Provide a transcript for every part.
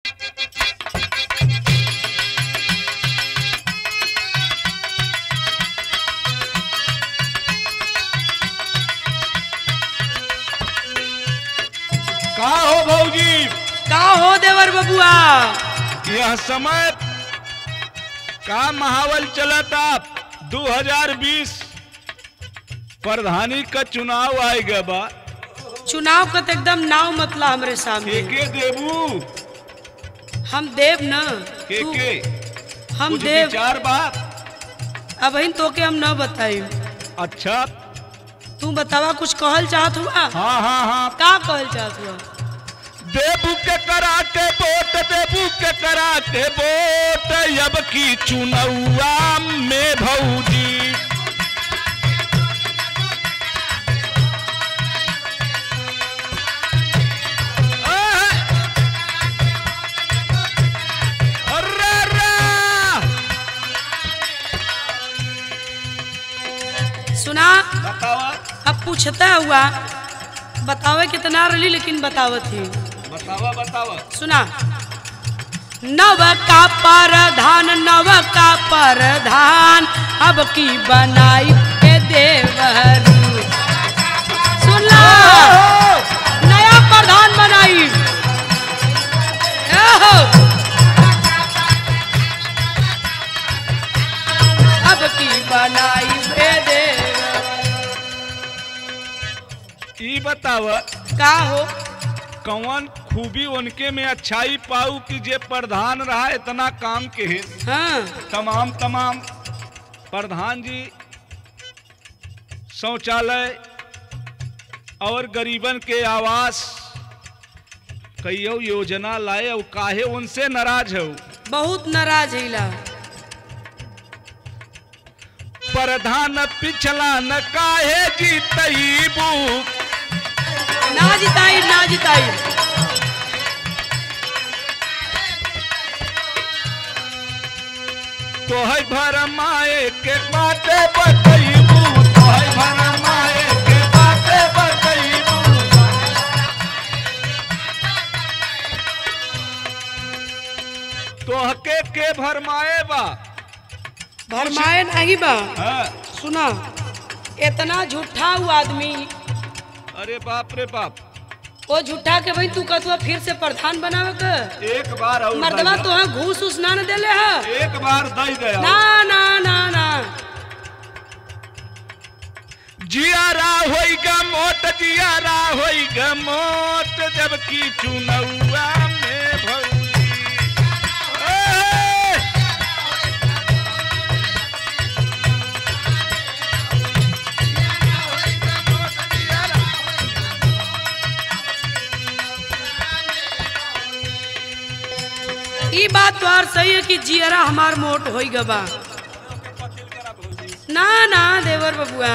का हो भौजी? का हो देवर बबुआ? यह समय का महावल चलता 2020 प्रधानी का चुनाव आएगा बा। चुनाव का तो एकदम नाव मतला हमरे सामने। के देबू? हम देव न के हम कुछ देव। विचार बा? अब तो के हम न बताई। अच्छा तू बतावा कुछ कहल चाहत हुआ? हाँ का कहल चाहत हुआ? देबू के करा के वोट, देबू के करा के वोट अब की चुनौआ में भौजी। सुना बतावा अब पूछता हुआ बतावे कितना रली लेकिन बतावत ही। बतावा बतावा। सुना नव का परधान अब की बनाई के देवरू। सुनला नया प्रधान बनाई। अब की बनाई के देवरू। ई बतावा का हो कौन खूबी उनके में अच्छाई पाऊ कि जे प्रधान रहा इतना काम के है। हाँ तमाम प्रधान जी शौचालय और गरीबन के आवास कईयों योजना लाए और काहे उनसे नाराज है? बहुत नाराज हिला। प्रधान पिछला न काहे जीतईबू। ना जिताई ना जिताई। तो है भरमाए के बाटे बतईबू, तो है भरमाए के बाटे बतईबू। तो के भरमाए बा? भरमाए नहीं बा। हाँ। सुना इतना झूठा हुआ आदमी। अरे बाप रे बाप। वो झूठा के भाई तू कहतुआ फिर से प्रधान बनावे के? एक बार और मर्दवा तो है घूस उस ना देले है। एक बार दई गया ना ना ना ना जियारा होइगा मोट, जियारा होइगा मोट जबकि चुनौआ में भौजी। ई बात तो और सही है कि जियरा हमार मोट होई गबा। ना ना देवर बबुआ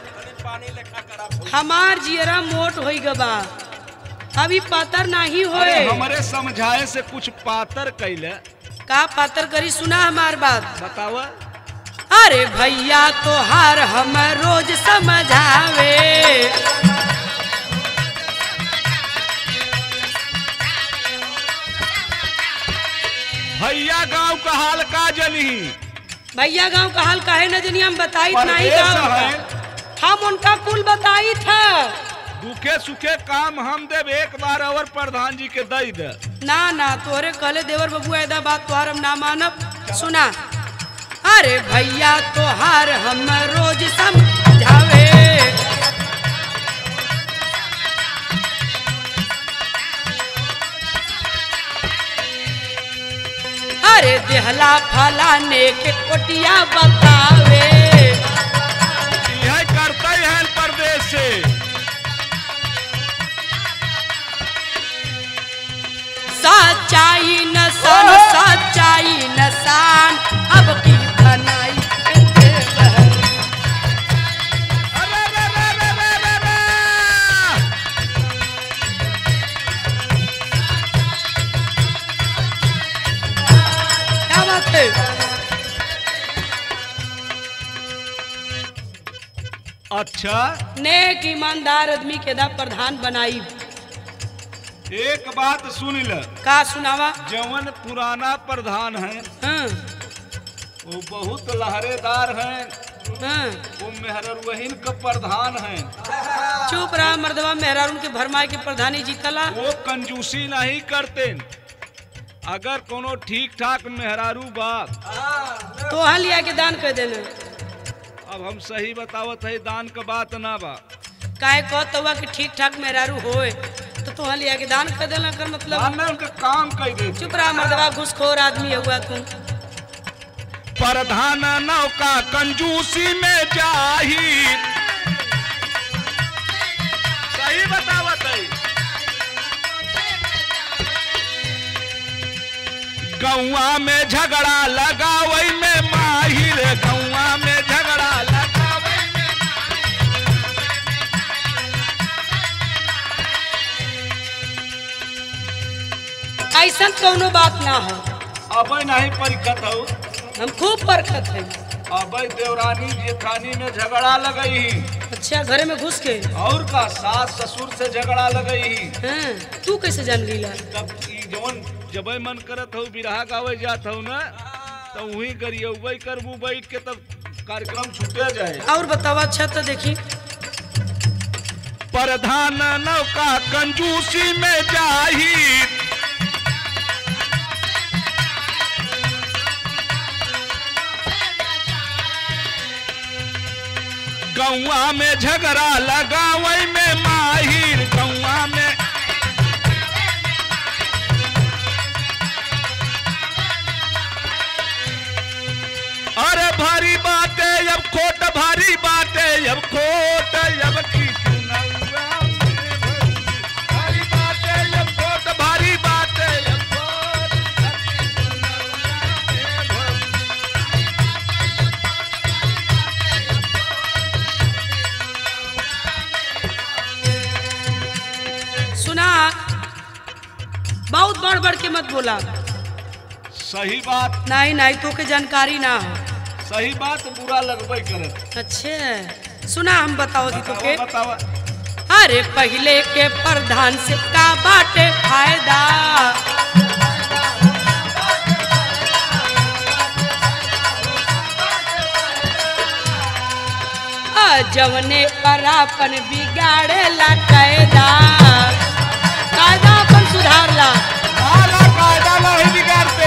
हमार जियरा मोट होई गबा। अभी पातर नहीं होए। हमारे समझाए से कुछ पातर कैले। का पातर करी? सुना हमार बात बतावा। अरे भैया तो हार हम रोज समझावे। भैया गांव का हाल का जनी? भैया गांव का हाल काहे न जनी? हम बताई नहीं गाँव हम उनका कुल बताई था। दुखे सुखे काम हम देव एक बार और प्रधान जी के दई दे। ना ना तोरे कहले देवर बबुआ ऐदा बात तोहार हम ना मानब। सुना अरे भैया तोहार हम रोज समझावे। अरे देहला फलाने के कोटिया बतावे। यह करते हैं प्रदेश से। सच्चाई नसान सच्चाई नसान अब की बनाई। क्या बात है? अच्छा नेक ईमानदार आदमी के दा प्रधान बनाई। एक बात सुन ल, का सुनावा? जवन पुराना प्रधान है हाँ, वो बहुत लहरेदार है, हाँ। वो मेहररुहीन का प्रधान है। चुप रहा मर्दवा, मेहरारून के भरमाए के प्रधानी जीतला। वो कंजूसी नहीं करते। अगर कोनो ठीक ठाक मेहरारू बात तो हाँ लिया के दान कर देना। अब हम सही बतावत है, दान का बात ना बा। काहे कहत हुआ कि ठीक ठाक मेहरारू होए तो तू हाँ लिया के दान कर देना कर मतलब। दान में उनका काम कह दे। चुप रहा मर्दवा, घुसखोर आदमी हुआ तू। प्रधान नौका कंजूसी में जाहिर, सही बतावत है। गौआ में झगड़ा लगावई में माहिर, गौआ में झगड़ा लगावई में ऐसा कोनो बात ना हो। अब नहीं परिकत हो, हम खूब परखत है। अब देवरानी जेठानी में झगड़ा लगई। अच्छा, घरे में घुस के और का सास ससुर से झगड़ा लगई। हाँ, तू कैसे जान लीला? तब ई जवन जबे मन करत हो बिरहा गावे जात हो ना, तो वही गरियौबई करबू बैठ के, तब कार्यक्रम छूटे जाए। और बतावा। अच्छा तो देखी, प्रधान नौका कंजूसी में जाहिर, गौआ में झगड़ा लगावई में माहिर, गौआ में अरे भारी बाटे अब खोट, भारी बाटे अब खोट, अब की चुनौआ में भारी बाटे अब खोट, भारी बाटे अब खोट, अब की चुनौआ में सुना, बहुत बढ़ बढ़ के मत बोला। सही बात, नहीं नहीं, तो के जानकारी ना हो। सही बात बुरा लगबे करत। अच्छे सुना, हम बताओ दी तो के। बतावा। अरे पहले के प्रधान से का बाटे फायदा, जवने पर अपन बिगाड़े ला कायदा, कायदा अपन सुधार ला। कायदा नहीं बिगाड़ते।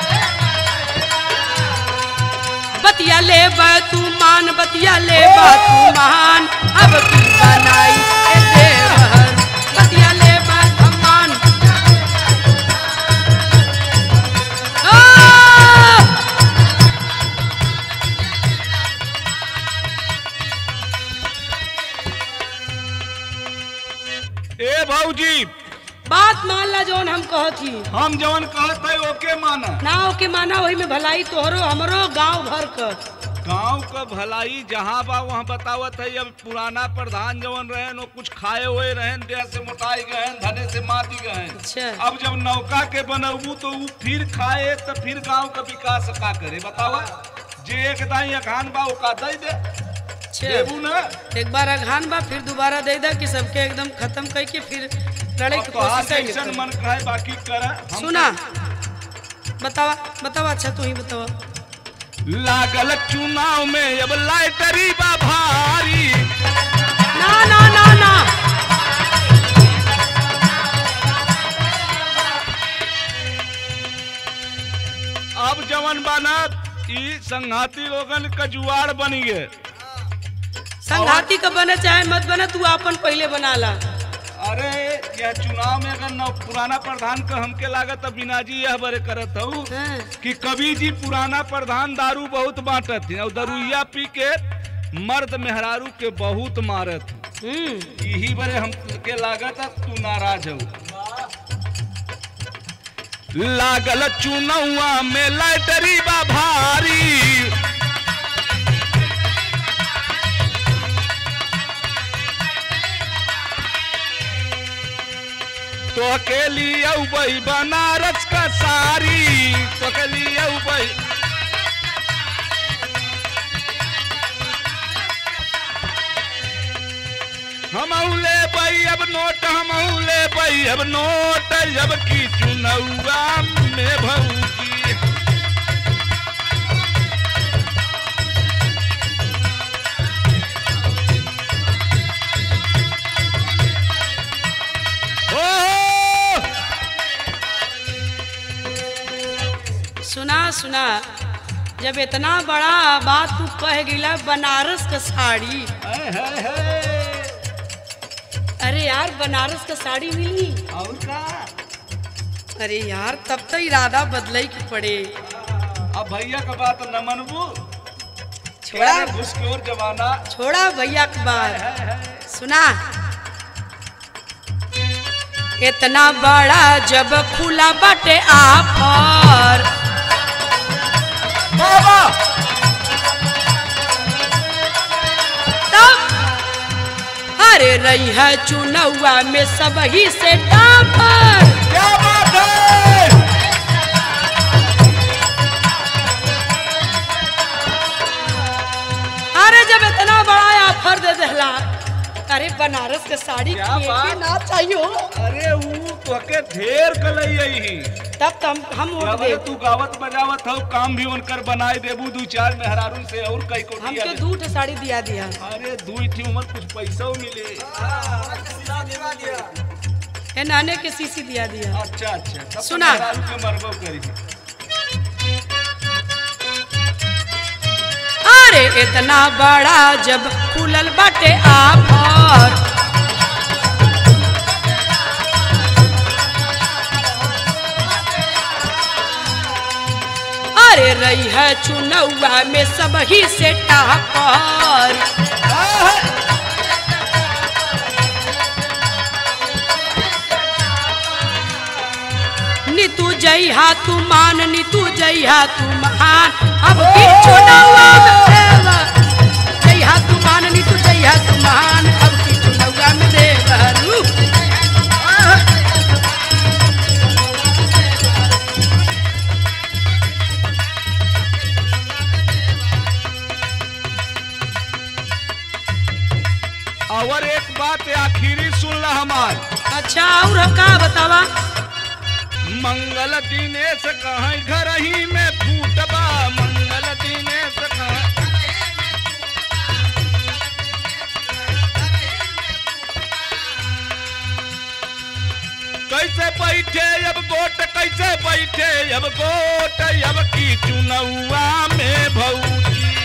बतिया ले तू मान, बतिया ले तू मान, अब की बनाई ए देवहर, बतिया ले तू मान। ए भौजी, बात मान ला जौन हम कहत ही। हम जवन कहत है ओके माना। ना ओके माना, वही में भलाई तोहरो हमरो गांव भर का। गांव का भलाई जहाँ बा वहाँ बतावत है। अब पुराना प्रधान जवन रहे वो कुछ खाए हुए रहे, देह से मोटाई गए, धने से माती गए। अच्छा। अब जब नौका के बनबू तो वो फिर खाए तो फिर गांव का विकास का करे बतावा। जे एक दाई अखान बा ओका दे दे, देबू ना। एक बार अघान बा फिर दोबारा दे दा कि सबके एकदम खत्म करके फिर लड़े की कोशिश है। मन कहे बाकी कर। सुना, बतावा बतावा। अच्छा तू ही बतावा। लागल चुनाव में अब लाइटरी बा भारी, ना ना ना ना, अब जवन बनत ई संघाती लोगन का जुआड़ बनी गए। संघाती का बने चाहे मत बने, तू अपन पहले बना ला। अरे यह चुनाव में अगर पुराना प्रधान का हमके लागत बिना जी यह बरे करत हूँ कि कभी जी पुराना प्रधान दारू बहुत बांटत है और दारूया पी के मर्द मेहरारू के बहुत मारत। यही बरे हमके लागत तू नाराज हो। लागल चुनौआ में लाइटरी बा भारी, तो के लिए उबई बनारस का सारी, तो के लिए उबई हम ले बई अब नोट हम ले भाई अब नोट जब की चुनौआ में भौजी सुना सुना जब इतना बड़ा बात तू कह गिला बनारस का साड़ी। अरे यार बनारस का साड़ी मिली और का? अरे यार तब तो इरादा बदले की पड़े। अब भैया का बात न मनबू छोड़ा घुसखोर जमाना छोड़ा भैया की बात सुना। इतना बड़ा जब खुला बाटे आफर तब अरे रही है चुनौआ में सब ही से टापर। क्या बात है? अरे जब इतना बड़ा ऑफर दे देला अरे बनारस के साड़ी के ना चाहिए। अरे वो तोके ढेर कलई आई तब तो हम उठ गए। तू गावत बजावत हो काम भी उनकर बनाए देबू दू चार मेहरारू से और कई को हमके दू ठे साड़ी दिया दिया। अरे दू थी उमर कुछ पैसा मिले है नाने के सीसी दिया दिया। अच्छा अच्छा सुना के मरबो करी। अरे इतना बड़ा जब खुलल बाटे आफर अरे रही है चुनौआ में सब ही से टापर। नीतू जइहा तू मान नीतू जइहा तू महान अब की चुनौआ जइहा तू मान नीतू जइहा तू महान अब की चुनौआ में देवरू। और एक बात आखिरी सुन ला हमार। अच्छा और का बतावा? मंगल दिनेश कहाँ घर ही में फूटबा मंगल दिनेश कहाँ कैसे बैठे अब गोट कैसे बैठे अब गोट अब की चुनौआ में भौजी।